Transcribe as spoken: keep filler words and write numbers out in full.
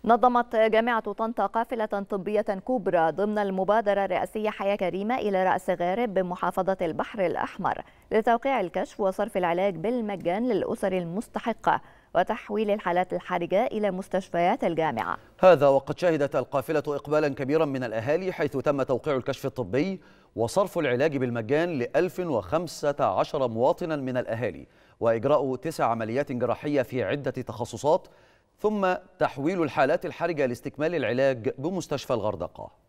نظمت جامعة طنطا قافلة طبية كبرى ضمن المبادرة الرئاسية حياة كريمة إلى رأس غارب بمحافظة البحر الأحمر لتوقيع الكشف وصرف العلاج بالمجان للأسر المستحقة وتحويل الحالات الحرجة إلى مستشفيات الجامعة. هذا وقد شهدت القافلة إقبالا كبيرا من الأهالي، حيث تم توقيع الكشف الطبي وصرف العلاج بالمجان ل ألف وخمسة عشر مواطنا من الأهالي، وإجراء تسع عمليات جراحية في عدة تخصصات، ثم تحويل الحالات الحرجة لاستكمال العلاج بمستشفى الغردقة.